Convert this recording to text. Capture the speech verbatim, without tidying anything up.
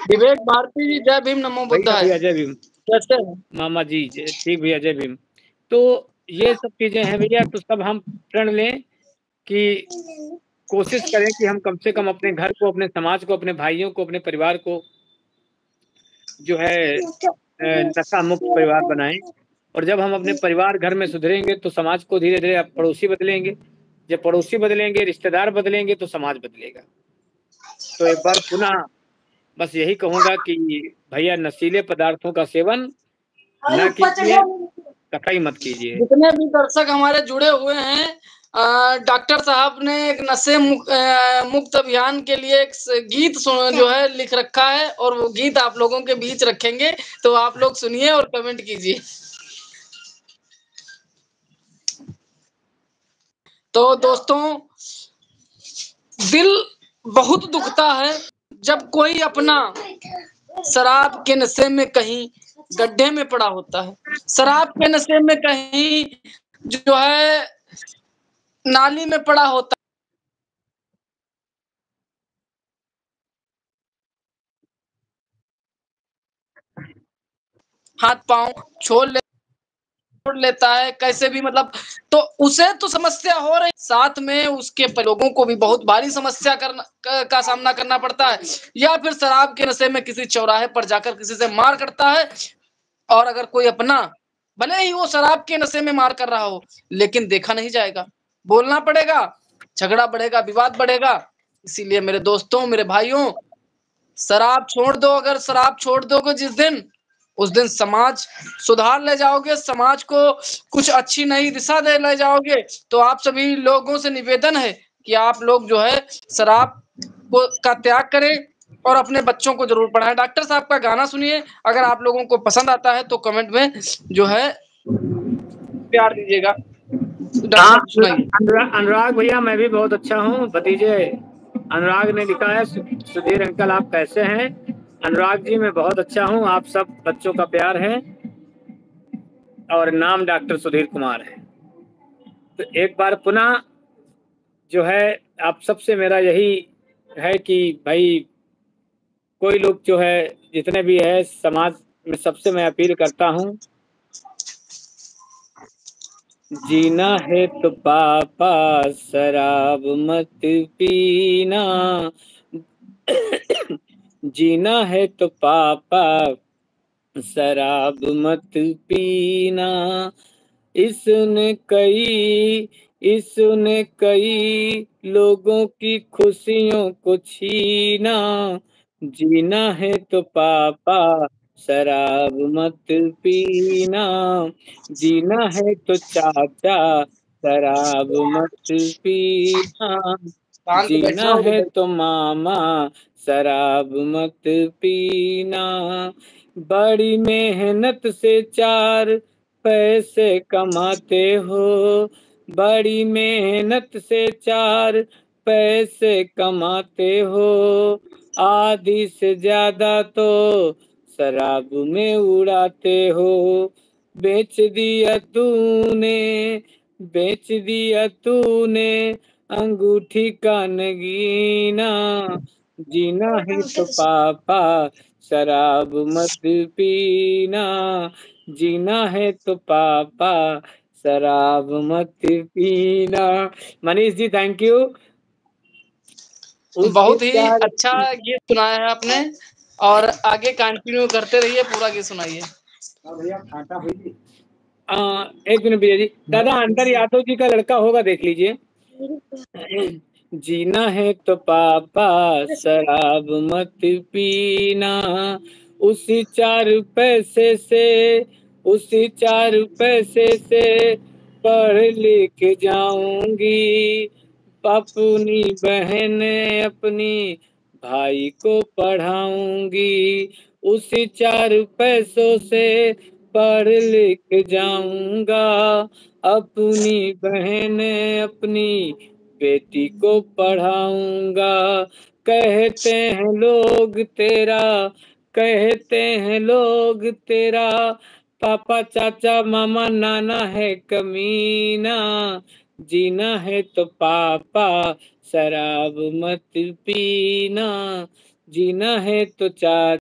विवेक भारती जी, जय भीम, नमो बुद्धाय। भैया जय भीम। कैसे हैं मामा जी? ठीक भैया, जय भीम। तो ये सब चीजें हैं भैया, तो सब हम प्रण लें कि कोशिश करें कि हम कम से कम अपने घर को, अपने समाज को, अपने भाइयों को, अपने परिवार को जो है नशा मुक्त परिवार बनाएं। और जब हम अपने परिवार घर में सुधरेंगे तो समाज को धीरे धीरे पड़ोसी बदलेंगे, जब पड़ोसी बदलेंगे, रिश्तेदार बदलेंगे, तो समाज बदलेगा। तो एक बार पुनः बस यही कहूंगा कि भैया नशीले पदार्थों का सेवन न कीजिए, कतई मत कीजिए। जितने भी दर्शक हमारे जुड़े हुए हैं, डॉक्टर साहब ने एक नशे मुक्त अभियान के लिए एक गीत जो है लिख रखा है, और वो गीत आप लोगों के बीच रखेंगे, तो आप लोग सुनिए और कमेंट कीजिए। तो दोस्तों, दिल बहुत दुखता है जब कोई अपना शराब के नशे में कहीं गड्ढे में पड़ा होता है, शराब के नशे में कहीं जो है नाली में पड़ा होता हाथ पांव छोड़ ले छोड़ लेता है, कैसे भी मतलब, तो उसे तो समस्या हो रही, साथ में उसके लोगों को भी बहुत भारी समस्या करना का सामना करना पड़ता है। या फिर शराब के नशे में किसी चौराहे पर जाकर किसी से मार करता है, और अगर कोई अपना, भले ही वो शराब के नशे में मार कर रहा हो, लेकिन देखा नहीं जाएगा, बोलना पड़ेगा, झगड़ा बढ़ेगा, विवाद बढ़ेगा। इसीलिए मेरे दोस्तों, मेरे भाइयों, शराब छोड़ दो। अगर शराब छोड़ दोगे जिस दिन, उस दिन समाज सुधार ले जाओगे, समाज को कुछ अच्छी नई दिशा दे ले जाओगे। तो आप सभी लोगों से निवेदन है कि आप लोग जो है शराब को का त्याग करें और अपने बच्चों को जरूर पढ़ाएं। डॉक्टर साहब का गाना सुनिए, अगर आप लोगों को पसंद आता है तो कमेंट में जो है प्यार दीजिएगा। अनुराग अनुराग भैया, मैं भी बहुत अच्छा हूँ। भतीजे अनुराग ने लिखा है, सुधीर अंकल आप कैसे हैं? अनुराग जी मैं बहुत अच्छा हूँ, आप सब बच्चों का प्यार है, और नाम डॉक्टर सुधीर कुमार है। तो एक बार पुनः जो है आप सबसे मेरा यही है कि भाई, कोई लोग जो है जितने भी है समाज में, सबसे मैं अपील करता हूँ, जीना है तो पापा शराब मत पीना, जीना है तो पापा शराब मत पीना, इसने कई इसने कई लोगों की खुशियों को छीना, जीना है तो पापा शराब मत पीना, जीना है तो चाचा शराब मत पीना, जीना है तो मामा शराब मत पीना, बड़ी मेहनत से चार पैसे कमाते हो, बड़ी मेहनत से चार पैसे कमाते हो, आधी से ज्यादा तो शराब में उड़ाते हो, बेच दिया तूने बेच दिया तूने अंगूठी का नगीना, जीना है तो पापा शराब मत पीना, जीना है तो पापा शराब मत पीना। मनीष जी थैंक यू, बहुत ही अच्छा गीत सुनाया है आपने, और आगे कंटिन्यू करते रहिए, पूरा गीत सुनाइए। भैया खाटा हुई एक मिनट भैया जी, दादा अंतर यादव जी का लड़का होगा, देख लीजिए। जीना है तो पापा शराब मत पीना, उसी चार पैसे से उसी चार पैसे से पढ़ लिख जाऊंगी, अपनी बहन अपनी भाई को पढ़ाऊंगी, उसी चार पैसों से पढ़ लिख जाऊंगा, अपनी बहन अपनी बेटी को पढ़ाऊंगा, कहते हैं लोग तेरा कहते हैं लोग तेरा पापा चाचा मामा नाना है कमीना, जीना है तो पापा शराब मत पीना, जीना है तो चाचा